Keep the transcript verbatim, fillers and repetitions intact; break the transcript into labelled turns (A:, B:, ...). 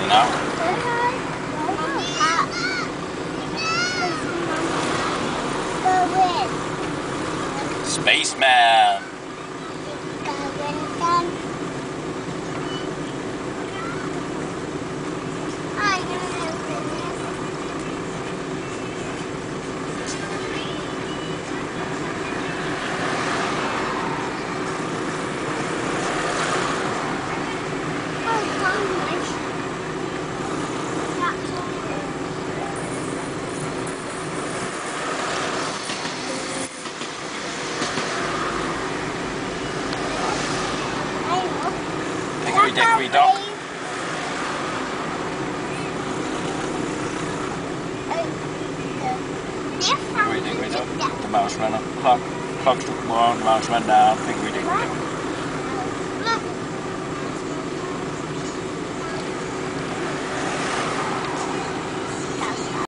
A: You know? Spaceman. Dickory dickory dock. Dickory dickory dock. The mouse ran up. Clock. Clock struck one. The mouse ran down. Dickory dickory dock.